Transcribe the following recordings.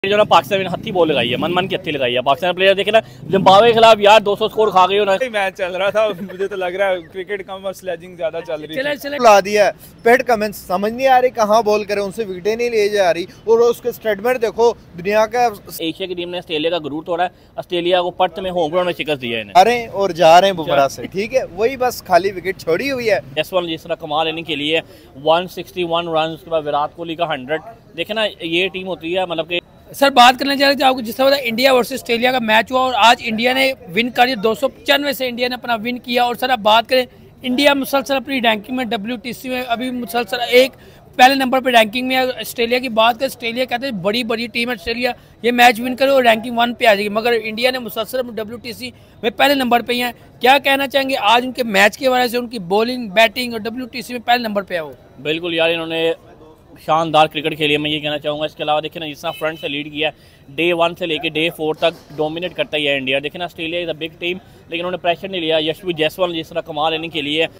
जो ना पाकिस्तान हत्थी बॉल लगाई है, मन की हत्थी लगाई है पाकिस्तान प्लेयर। देखे ना जिम्बाब्वे के खिलाफ यार 200 स्कोर खा गए हो ना। मैच चल रहा था, मुझे तो लग रहा है क्रिकेट कम और स्लेजिंग ज्यादा चल रही है। ला दिया है पेट कमेंट्स, समझ नहीं आ रही कहाँ बॉल करे, उनसे विकेटें नहीं ले जा रही। और उसके स्टेटमेंट देखो, दुनिया का एशिया की टीम ने ऑस्ट्रेलिया का गुरूर तोड़ा है। ऑस्ट्रेलिया को पर्थ में होम ग्राउंड में शिकस्त दिया है। अरे और जा रहे हैं बुमराह से, ठीक है, वही बस खाली विकेट छोड़ी हुई है। जसवाल जिस तरह कमाल लेने के लिए 161 रन, उसके बाद विराट कोहली का 100। देखे ना ये टीम होती है, मतलब कि सर बात करना चाह रहे थे आपको, जिस तरह इंडिया वर्सेस ऑस्ट्रेलिया का मैच हुआ और आज इंडिया ने विन कर 295 से इंडिया ने अपना विन किया। और सर आप बात करें, इंडिया मुसलसल अपनी रैंकिंग में WTC में अभी मुसलसल एक पहले नंबर पे रैंकिंग में है। ऑस्ट्रेलिया की बात करें, ऑस्ट्रेलिया कहते हैं बड़ी टीम है ऑस्ट्रेलिया, ये मैच विन करे और रैंकिंग 1 पे आ जाएगी, मगर इंडिया ने मुसलसल WTC में पहले नंबर पे ही है। क्या कहना चाहेंगे आज उनके मैच की वजह से, उनकी बॉलिंग बैटिंग और WTC में पहले नंबर पे है वो? बिल्कुल यार, इन्होंने शानदार क्रिकेट खेली है, मैं ये कहना चाहूँगा। इसके अलावा देखिए ना जिस तरह फ्रंट से लीड किया है, डे 1 से लेके डे 4 तक डोमिनेट करता ही है इंडिया। देखिए ना Australia is a big team, लेकिन उन्होंने प्रेशर नहीं लिया। यशवी जायसवाल जिस तरह कमाल लेने के लिए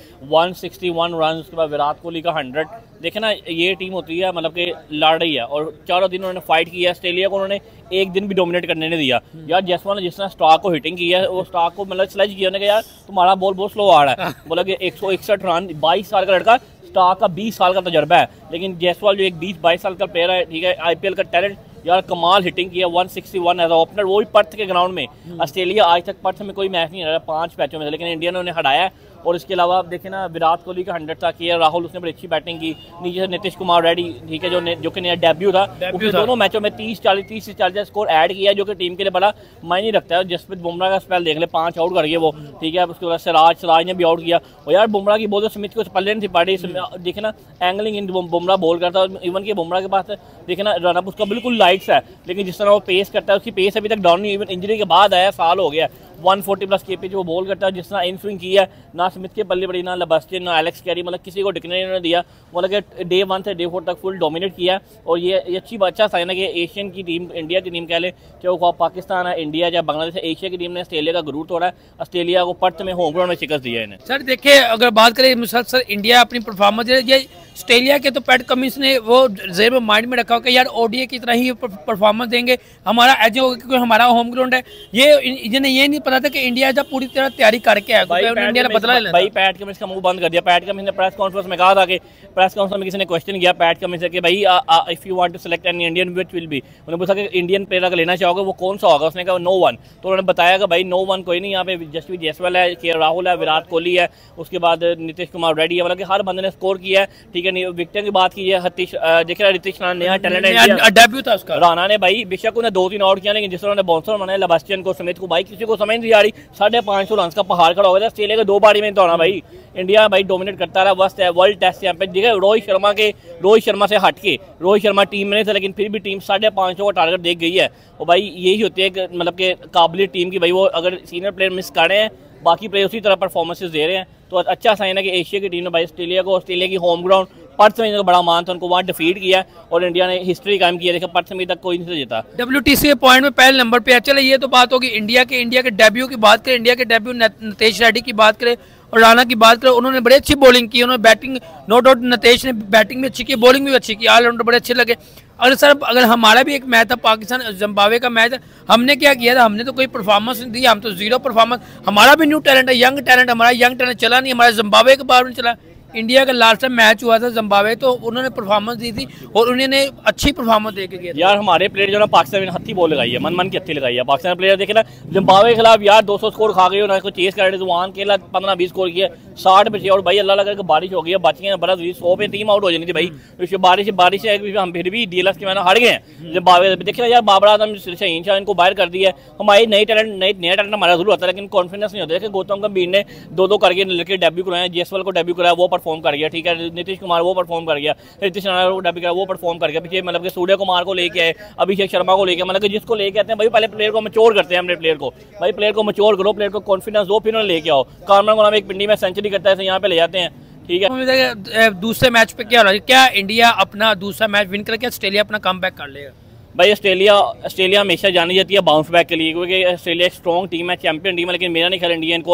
161 रन, उसके बाद विराट कोहली का 100। देखे ना ये टीम होती है, मतलब कि लड़ रही है और चारों दिन उन्होंने फाइट किया। ऑस्ट्रेलिया को उन्होंने एक दिन भी डोमिनेट करने नहीं दिया। यार जायसवाल ने जिस तरह स्टॉक को हिटिंग किया है, वो स्टॉक को मतलब स्लेज किया, उन्होंने कहा यार तुम्हारा बॉल बहुत स्लो आ रहा है। बोला कि 161 रन, 22 साल का लड़का, स्टॉक का 20 साल का तजर्बा है, लेकिन जायसवाल जो एक 20-22 साल का प्लेयर है, ठीक है, IPL का टैलेंट, यार कमाल हिटिंग किया 161 एज ओपनर, वो भी पर्थ के ग्राउंड में। ऑस्ट्रेलिया आज तक पर्थ में कोई मैच नहीं रहा 5 मैचों में से, लेकिन इंडिया ने उन्हें हटाया है। और इसके अलावा आप देखें ना विराट कोहली का 100 था, के राहुल उसने बड़ी अच्छी बैटिंग की, नीचे से नीतीश कुमार रेड्डी, ठीक है, जो कि नया डेब्यू था, उसने दोनों मैचों में 30 से 40 स्कोर ऐड किया, जो कि टीम के लिए बड़ा मायने रखता है। जसप्रीत बुमराह का स्पेल देख ले, 5 आउट कर गए वो, ठीक है। उसके बाद सिराज ने भी आउट किया। और यार बुमराह की बॉल स्मिथ को पल्ले नहीं थी पार्टी, देखे ना एंगलिंग इन बुमराह बॉल करता है। इवन कि बुमराह के पास देखे ना रनअप उसका बिल्कुल लाइट्स है, लेकिन जिस तरह वो पेस करता है, उसकी पेस अभी तक डाउन नहीं, इवन इंजरी के बाद आया, साल हो गया। 140+ KP जो बॉल करता है, जिस तरह इन स्विंग की है, ना स्मिथ के पल्ले पड़ी, ना लेबस्टिन, ना एलेक्स कैरी, मतलब किसी को टिकने नहीं दिया। मतलब कि डे 1 से डे 4 तक फुल डोमिनेट किया। और ये अच्छी अच्छा साइन है कि एशियन की टीम, इंडिया की टीम कह ले, चाहे वो पाकिस्तान है, इंडिया या बांग्लादेश है, एशिया की टीम ने ऑस्ट्रेलिया का गुरूर तोड़ा है। ऑस्ट्रेलिया को पर्थ में होम ग्राउंड में शिकस्त दिया है इन्हें। सर देखिए, अगर बात करें मुसलसल इंडिया अपनी परफॉर्मेंस, ये ऑस्ट्रेलिया के तो पैट कमिंस ने वो जेब माइंड में रखा हो कि यार ODI की तरह ही परफॉर्मेंस देंगे, हमारा एज होगा क्योंकि हमारा होम ग्राउंड है। ये नहीं पता था कि इंडिया जब पूरी तरह तैयारी करके आया, इंडिया ने बदला लेना। भाई पैट कमिंस का मुंह बंद कर दिया। पैट कमिंस ने प्रेस कॉन्फ्रेंस में कहा था कि प्रेस कॉन्फ्रेंस में किसी ने क्वेश्चन किया पैट कमिंस से कि भाई if you want to select an Indian which will be, उन्होंने पूछा कि इंडियन प्लेयर अगर लेना चाहोगे वो कौन सा होगा, उसने कहा नो वन। तो उन्होंने बताया कि भाई नो वन कोई नहीं, यहाँ पे यशवी जायसवाल है, के राहुल है, विराट कोहली है, उसके बाद नीतीश कुमार रेड्डी है, मतलब कि हर बंदे ने स्कोर किया है, ठीक है। विकेट की बात की है, देखिए ऋतिक राणा नया टैलेंट है, डेब्यू था उसका। राणा ने भाई बेशक उन्हें 2-3 आउट किया, लेकिन जिस तरह बाउंसर बनाया लेबस्टियन को, स्मिथ को, भाई किसी को समझ नहीं आ रही। 550 रन का पहाड़ खड़ा हो गया। ऑस्ट्रेलिया के 2 बारी में दौड़ा भाई, इंडिया भाई डोमिनेट करता रहा। वर्ल्ड टेस्ट चैंपियन, देखिए रोहित शर्मा से हट के, रोहित शर्मा टीम में नहीं था, लेकिन फिर भी टीम 550 का टारगेट देख गई है। और भाई यही होती है कि मतलब कि काबिल टीम की, भाई वो अगर सीनियर प्लेयर मिस कर रहे हैं, बाकी प्लेयर उसी तरह परफॉर्मेंसेस दे रहे हैं, तो अच्छा साइन है कि एशिया की टीम ने भाई ऑस्ट्रेलिया की होम ग्राउंड पर्थ में इनका बड़ा मान था, उनको वहाँ डिफीट किया और इंडिया ने हिस्ट्री कायम किया। देखिए पर्थ में तक कोई नहीं जीता। WTC के पॉइंट में पहले नंबर पे है। चले ये तो बात होगी इंडिया के डेब्यू की बात करें, इंडिया के डेब्यू नीतीश रेड्डी की बात करें और राणा की बात करें, उन्होंने बड़ी अच्छी बॉलिंग की, उन्होंने बैटिंग, नो डाउट नीतीश ने बैटिंग भी अच्छी की, बॉलिंग भी अच्छी की, ऑलराउंडर बड़े अच्छे लगे। अगर हमारा भी एक मैच था पाकिस्तान जिम्बाब्वे का मैच, हमने क्या किया था, हमने तो कोई परफॉर्मेंस नहीं दी, हम तो 0 परफॉर्मेंस। हमारा भी न्यू टैलेंट है, यंग टैलेंट, हमारा यंग टैलेंट चला नहीं, हमारा जिम्बाब्वे के बाहर नहीं चला। इंडिया का लास्ट टाइम मैच हुआ था जिम्बाब्वे, तो उन्होंने परफॉर्मेंस दी थी और उन्होंने अच्छी परफॉर्मेंस दे के किया। यार हमारे प्लेयर जो ना पाकिस्तान में हत्थी बॉल लगाई है, मन की हत्थी लगाई है पाकिस्तान प्लेयर। देखे ना जिम्बाब्वे के खिलाफ यार 200 स्कोर खा गए हो ना, कोई चेस कर रहे थे, वहाँ के 15-20 स्कोर किए, 60 बचे। और भाई अल्लाह लगा बारिश हो गई है, बच गए, बड़ा 100 पे टीम आउट हो जानी थी भाई। बारिश है, हम फिर भी DLS के मैंने हार गए हैं जिम्बाब्वे। देखिए यार बाबर आजम, शहीन शाह, इनको बाहर कर दिया है। हमारे नया टैलेंट हमारा जरूर होता है, लेकिन कॉन्फिडेंस नहीं होता है। गौतम गंभीर ने 2-2 करके लड़के डेब्यू कराया, जायसवाल को डेब्यू कराया, वो परफॉर्म कर गया, ठीक है। नीतीश कुमार वो परफॉर्म कर गया, नीतीश राणा को डेब्यू कराया, वो परफॉर्म कर गया। पीछे मतलब कि सूर्य कुमार को लेके आए, अभिषेक शर्मा को लेके, मतलब कि जिसको लेके आते हैं भाई पहले प्लेयर को मैच्योर करते हैं। हमने प्लेयर को भाई प्लेयर को मैच्योर करो, प्लेयर को कॉन्फिडेंस दो, फिर उन्हें लेके आओ। कामरान को नाम एक पिंडी में सेंचुरी करता है, यहाँ पे ले जाते हैं, ठीक है। दूसरे मैच पे क्या हो रहा है, क्या इंडिया अपना दूसरा मैच विन करके ऑस्ट्रेलिया अपना कमबैक कर लेगा? भाई ऑस्ट्रेलिया हमेशा जानी जाती है बाउंस बैक के लिए, क्योंकि ऑस्ट्रेलिया एक स्ट्रॉन्ग टीम है, चैंपियन टीम है, लेकिन मेरा नहीं ख्याल इंडिया इनको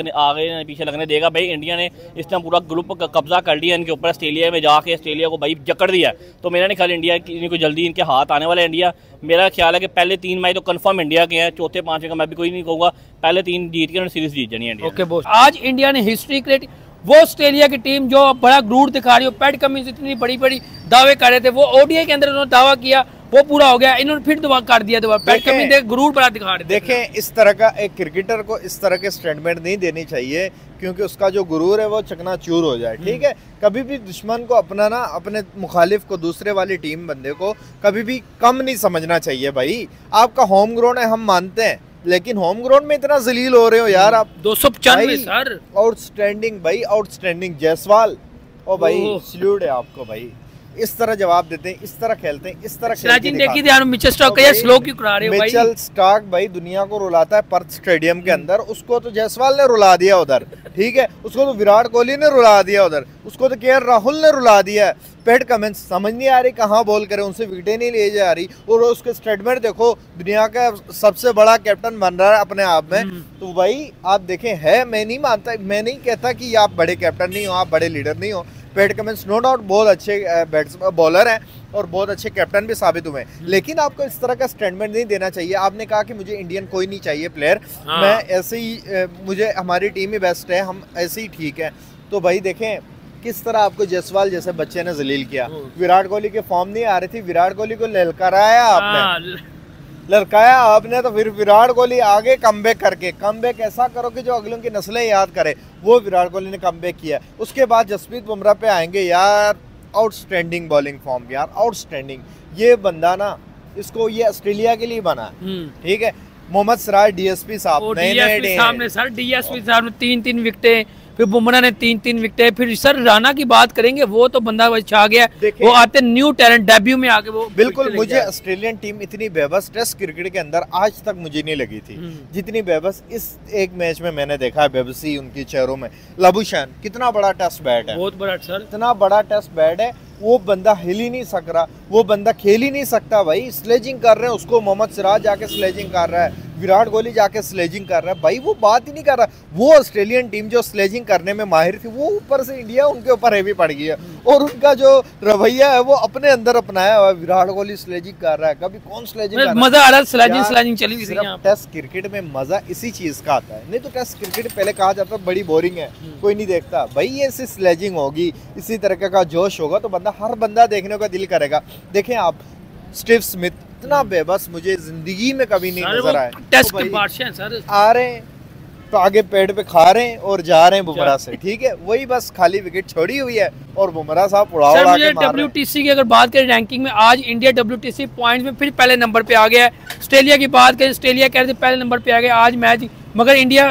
आगे पीछे लगने देगा। भाई इंडिया ने इस टाइम पूरा ग्रुप कब्जा कर लिया इनके ऊपर, ऑस्ट्रेलिया में जाके ऑस्ट्रेलिया को भाई जकड़ दिया, तो मेरा नहीं ख्याल इंडिया इनको जल्दी इनके हाथ आने वाला है। इंडिया मेरा ख्याल है कि पहले 3 मैच तो कंफर्म इंडिया के हैं, चौथे 5वें का मैं भी कोई नहीं कहूँगा, पहले 3 जीत के सीरीज जीत जानी है इंडिया। ओके बॉस, आज इंडिया ने हिस्ट्री क्रिएट, वो ऑस्ट्रेलिया की टीम जो बड़ा ग्रूर दिखा रही हो, पैट कमिंस इतनी बड़ी बड़ी दावे कर रहे थे, वो ओडीआई के अंदर उन्होंने दावा किया, वो पूरा हो गया, इन्होंने फिर दुआ कर दिया दोबारा। पैट कमिंस गुरूर बड़ा दिखा रहे थे। देखें, इस तरह का एक क्रिकेटर को इस तरह के स्टेटमेंट नहीं देनी चाहिए, क्योंकि उसका जो गुरूर है वो चकनाचूर हो जाए। ठीक है, कभी भी दुश्मन को अपनाना, अपने मुखालिफ को, दूसरे वाली टीम बंदे को कभी भी कम नहीं समझना चाहिए। भाई आपका होम ग्राउंड है, हम मानते हैं, लेकिन होम ग्राउंड में इतना जलील हो रहे हो यार आप। 295 सर, आउटस्टैंडिंग भाई, आउटस्टैंडिंग जायसवाल, ओ भाई सल्यूट है आपको भाई। इस तरह जवाब देते हैं, इस तरह खेलते हैं, इस तरह देखिए मिचेल स्टार्क का स्लो क्यों करा रहे हो भाई? मिचेल स्टार्क भाई दुनिया को रुलाता है पर्थ स्टेडियम के अंदर, उसको तो जायसवाल ने रुला दिया उधर। ठीक है, उसको तो विराट कोहली ने रुला दिया उधर, उसको तो केएल राहुल ने रुला दिया है। पैट कमिंस समझ नहीं आ रही कहाँ बॉल करे, उनसे विकेटें नहीं ले जा रही, और उसके स्टेटमेंट देखो, दुनिया का सबसे बड़ा कैप्टन बन रहा है अपने आप में। तो भाई आप देखें, है, मैं नहीं मानता, मैं नहीं कहता कि आप बड़े कैप्टन नहीं हो, आप बड़े लीडर नहीं हो। पैट कमिंस नो डाउट बहुत अच्छे बॉलर हैं और बहुत अच्छे कैप्टन भी साबित हुए हैं, लेकिन आपको इस तरह का स्टेटमेंट नहीं देना चाहिए। आपने कहा कि मुझे इंडियन कोई नहीं चाहिए प्लेयर, मैं ऐसे ही, मुझे हमारी टीम ही बेस्ट है, हम ऐसे ही ठीक है। तो भाई देखें किस तरह आपको जायसवाल जैसे बच्चे ने जलील किया। विराट कोहली के फॉर्म नहीं आ रही थी, विराट कोहली को ललकाराया आपने, ललकाया आपने, तो फिर विराट कोहली आगे कमबैक करके, कमबैक ऐसा करो कि जो अगलों की नस्लें याद करे, वो विराट कोहली ने कमबैक किया। उसके बाद जसप्रीत बुमराह पे आएंगे यार, आउटस्टैंडिंग बॉलिंग फॉर्म यार, आउटस्टैंडिंग। ये बंदा ना, इसको ये ऑस्ट्रेलिया के लिए बना, ठीक है। मोहम्मद सिराज डीएसपी साहब, सामने सर डीएसपी साहब ने 3-3 विकेटें, फिर बुमराह ने 3-3 विकेटें, फिर सर राणा की बात करेंगे, वो तो बंदा छा गया, वो आते न्यू टैलेंट डेब्यू में आके वो बिल्कुल। मुझे ऑस्ट्रेलियन टीम इतनी बेबस टेस्ट क्रिकेट के अंदर आज तक मुझे नहीं लगी थी जितनी बेबस इस एक मैच में मैंने देखा है। बेबसी उनकी चेहरों में। लबुशैन कितना बड़ा टेस्ट बैट है, बहुत बड़ा सर, इतना बड़ा टेस्ट बैट है, वो बंदा हिल ही नहीं सक रहा, वो बंदा खेल ही नहीं सकता भाई। स्लेजिंग कर रहे हैं उसको, मोहम्मद सिराज जाके स्लेजिंग कर रहा है, विराट कोहली जाके स्लेजिंग कर रहा है भाई, वो बात ही नहीं कर रहा। वो ऑस्ट्रेलियन टीम जो स्लेजिंग करने में माहिर थी, वो ऊपर से इंडिया उनके ऊपर हैवी पड़ गई है, और उनका जो रवैया है वो अपने अंदर अपनाया हुआ है। विराट कोहली स्लेजिंग कर रहा है, कभी कौन स्लेजिंग कर रहा है, मजा आ रहा है, स्लेजिंग चली थी। टेस्ट क्रिकेट में मजा इसी चीज का आता है, नहीं तो टेस्ट क्रिकेट पहले कहा जाता है बड़ी बोरिंग है, कोई नहीं देखता भाई। ये ऐसी स्लेजिंग होगी, इसी तरह का जोश होगा, तो बंदा, हर बंदा देखने का दिल करेगा। देखें आप, स्टीव स्मिथ इतना बेबस मुझे जिंदगी में कभी नहीं नजर आया। टेस्ट के बादशाह सर, आ रहे हैं तो आगे पेड़ पे खा रहे हैं और जा रहे हैं बुमराह से, ठीक है, वही बस खाली विकेट छोड़ी हुई है और बुमराह साहब उड़ा उड़ा के मार रहे हैं। WTC की अगर बात करें रैंकिंग में, आज इंडिया WTC पॉइंट्स में फिर पहले नंबर पे आ गया है। ऑस्ट्रेलिया की बात करें, ऑस्ट्रेलिया कह रहे थे पहले नंबर पे आ गया आज मैच, मगर इंडिया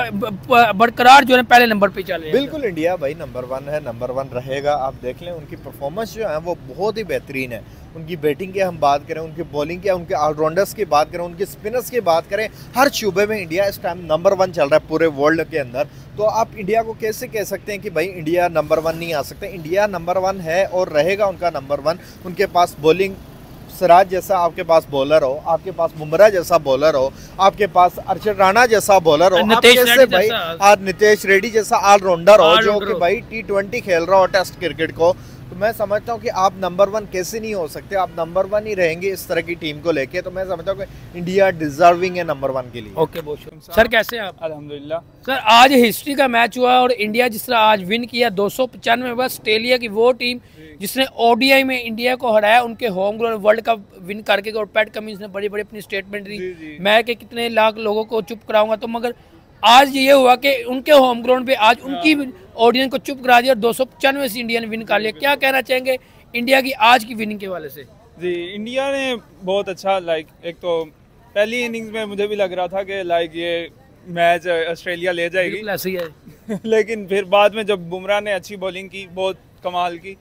बरकरार जो है पहले नंबर पे चल रहे हैं। बिल्कुल इंडिया भाई नंबर 1 है, नंबर 1 रहेगा। आप देख लें उनकी परफॉर्मेंस जो है वो बहुत ही बेहतरीन है। उनकी बैटिंग की हम बात करें, उनकी बॉलिंग की, उनके ऑलराउंडर्स की बात करें, उनके स्पिनर्स की बात करें, हर शूबे में इंडिया इस टाइम नंबर 1 चल रहा है पूरे वर्ल्ड के अंदर। तो आप इंडिया को कैसे कह सकते हैं कि भाई इंडिया नंबर 1 नहीं आ सकते? इंडिया नंबर 1 है और रहेगा उनका नंबर 1। उनके पास बॉलिंग, सिराज जैसा आपके पास बॉलर हो, आपके पास बुमराह जैसा बॉलर हो, आपके पास अर्शद राणा जैसा बॉलर हो, आप कैसे भाई आज नितेश रेड्डी जैसा ऑलराउंडर हो जो कि भाई T20 खेल रहा हो टेस्ट क्रिकेट को, तो मैं समझता हूँ कि आप नंबर 1 कैसे नहीं हो सकते। आप नंबर 1 ही रहेंगे इस तरह की टीम को लेके, तो मैं समझता हूँ कि इंडिया डिजर्विंग है नंबर 1 के लिए। ओके बहुत सर, कैसे हैं आप? अल्हम्दुलिल्लाह सर, आज हिस्ट्री का मैच हुआ और इंडिया जिस तरह आज विन किया 295 में, बस ऑस्ट्रेलिया की वो टीम जिसने ODI में इंडिया को हराया, उनके home ground world cup win करके, और पैट कमिंस ने बड़ी बड़ी अपनी स्टेटमेंट दी, मैं कि कितने लाख लोगों को चुप कराऊंगा, तो मगर आज ये हुआ कि उनके होम ग्राउंड पे आज उनकी ऑडियंस को चुप करा दिया और 295 से इंडिया ने विन कर लिया। क्या कहना चाहेंगे इंडिया की आज की विनिंग के वाले से? जी, इंडिया ने बहुत अच्छा, एक तो पहली इनिंग्स में मुझे भी लग रहा था कि ये मैच ऑस्ट्रेलिया ले जाएगी, ऐसे ही है। लेकिन फिर बाद में जब बुमराह ने अच्छी बॉलिंग की, बहुत कमाल की,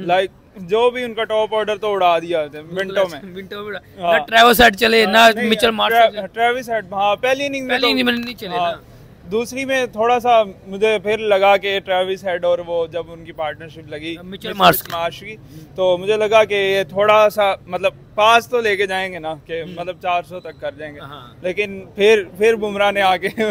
जो भी उनका टॉप ऑर्डर तो उड़ा दिया मिनटों में। ना ट्रेविस हेड चले, ना मिचेल मार्श, ट्रेविस हेड हाँ पहली इनिंग में नहीं चले ना। दूसरी में थोड़ा सा मुझे फिर लगा कि ट्रेविस हेड और वो जब उनकी पार्टनरशिप लगी मिचेल मार्श की, तो मुझे लगा कि ये थोड़ा सा मतलब पास तो लेके जाएंगे ना कि मतलब 400 तक कर जाएंगे, लेकिन फिर बुमराह ने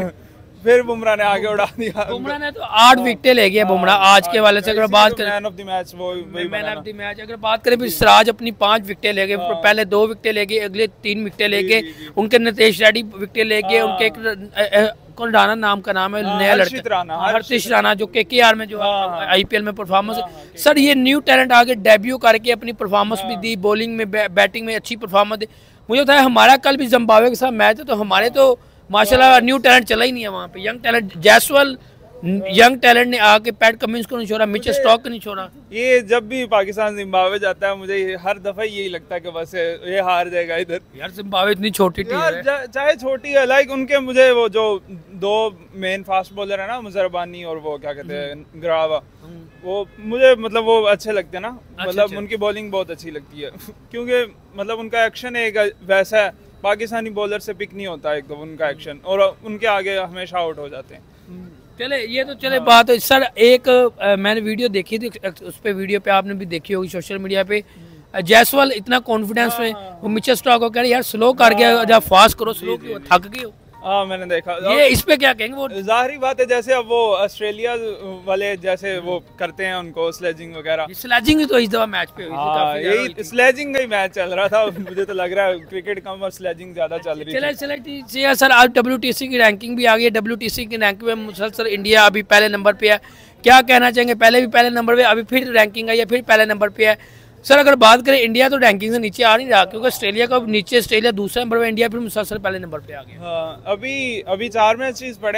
आगे उड़ा दिया। बुमराह ने तो 8 विकेटें ले गए बुमराह आज के वाले से। अगर बात करें मैन ऑफ द मैच, वो मैन ऑफ द मैच, अगर बात करें फिर सिराज अपनी 5 विकेटें ले गए, पहले 2 विकेटें ले गए, अगले 3 विकेटें ले गए, उनके नितेश रेड्डी विकेटें ले गए, उनके एक राणा नाम का नाम है नया लड़का हर्षित राणा जो KKR में जो IPL में परफॉर्मेंस। सर ये न्यू टैलेंट आगे डेब्यू करके अपनी परफॉर्मेंस भी दी, बॉलिंग में बैटिंग में अच्छी परफॉर्मेंस दी। मुझे बताया हमारा कल भी जिम्बाब्वे के साथ मैच है, तो हमारे तो माशाल्लाह न्यू टैलेंट चला ही नहीं है वहाँ पे। Young talent Jaiswal young talent ने आके पैट कमिंस को नहीं छोड़ा, मिचेल स्टॉक को नहीं छोड़ा। ये जब भी पाकिस्तान जिम्बाब्वे जाता है मुझे हर दफा यही लगता है कि बस ये हार जाएगा इधर। यार जिम्बाब्वे इतनी छोटी टीम है, चाहे छोटी है, लाइक उनके मुझे वो जो 2 मेन फास्ट बॉलर है ना, मुजरबानी और वो क्या कहते हैं ग्रावा, वो मुझे मतलब वो अच्छे लगते हैं ना, मतलब उनकी बॉलिंग बहुत अच्छी लगती है क्योंकि मतलब उनका एक्शन एक वैसा है, पाकिस्तानी बॉलर से पिक नहीं होता एक तो उनका एक्शन, और उनके आगे हमेशा आउट हो जाते हैं। चले ये तो चले बात है सर। एक मैंने वीडियो देखी थी, उस पे वीडियो पे आपने भी देखी होगी सोशल मीडिया पे, जैसवाल इतना कॉन्फिडेंस में वो मिचेल स्टॉक को कह रहे यार स्लो कर गया, जब फास्ट करो, स्लो क्यों, थक गए हो। हाँ मैंने देखा ये इस पे क्या कहेंगे। वो जाहिर बात है, जैसे अब वो ऑस्ट्रेलिया वाले जैसे वो करते हैं उनको स्लेजिंग वगैरह, स्लेजिंग तो इस दफा मैच पे हुई थी, हाँ यही स्लेजिंग का ही मैच चल रहा था मुझे तो लग रहा है क्रिकेट कम और स्लेजिंग ज्यादा चल रही है। चले सर आज WTC की रैंकिंग भी आ गई है, WTC की रैंकिंग में मुसलसल इंडिया अभी पहले नंबर पे है। क्या कहना चाहेंगे, पहले भी पहले नंबर पे, अभी फिर रैंकिंग आई है, फिर पहले नंबर पे है। सर अगर बात करें इंडिया तो रैंकिंग से नीचे आ नहीं रहा, क्योंकि ऑस्ट्रेलिया का नीचे, ऑस्ट्रेलिया दूसरे नंबर पे, इंडिया फिर मुसलसल पहले नंबर पे आ गया। हाँ, अभी 4 मैचेस पड़े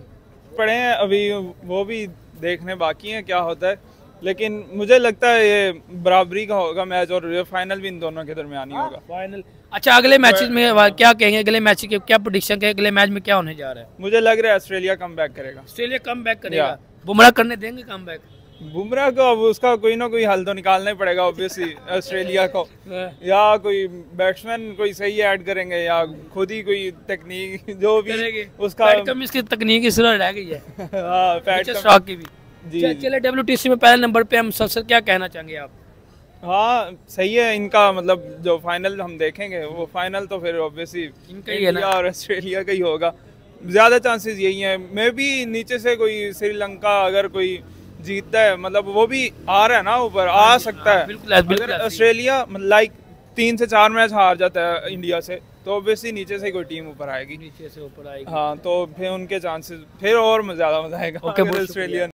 हैं अभी, वो भी देखने बाकी हैं क्या होता है, लेकिन मुझे लगता है ये बराबरी का होगा मैच, और ये फाइनल भी इन दोनों के दरमियान ही होगा फाइनल। अच्छा अगले मैचेस में क्या कहेंगे, अगले मैच के क्या प्रेडिक्शन है, अगले मैच में क्या होने जा रहा है। मुझे लग रहा है ऑस्ट्रेलिया कम बैक करेगा। ऑस्ट्रेलिया कम बैक करेगा, बुमराह करने देंगे कम बैक। बुमराह को अब उसका कोई ना कोई हल तो निकालना ही पड़ेगा ऑब्वियसली ऑस्ट्रेलिया को, या कोई बैट्समैन कोई सही ऐड करेंगे, या खुद ही कोई तकनीक जो भी उसका पैट कमिंस की तकनीक इस तरह रह गई है हाँ पैट स्टॉक की भी। चले WTC में पहले नंबर पे हम सबसे क्या कहना चाहेंगे आप। हाँ सही है इनका, मतलब जो फाइनल हम देखेंगे वो फाइनल तो फिर ऑब्वियसली इंडिया और ऑस्ट्रेलिया का ही होगा, ज्यादा चांसेस यही हैं। मे भी नीचे से कोई श्रीलंका अगर कोई जीतता है, मतलब वो भी आ रहा है ना ऊपर, आ सकता है। अगर ऑस्ट्रेलिया लाइक 3 से 4 मैच हार जाता है इंडिया से, तो ऑब्वियसली नीचे से कोई टीम ऊपर आएगी, नीचे से ऊपर आएगी। हाँ तो फिर उनके चांसेस फिर और ज्यादा मजा आएगा ऑस्ट्रेलिया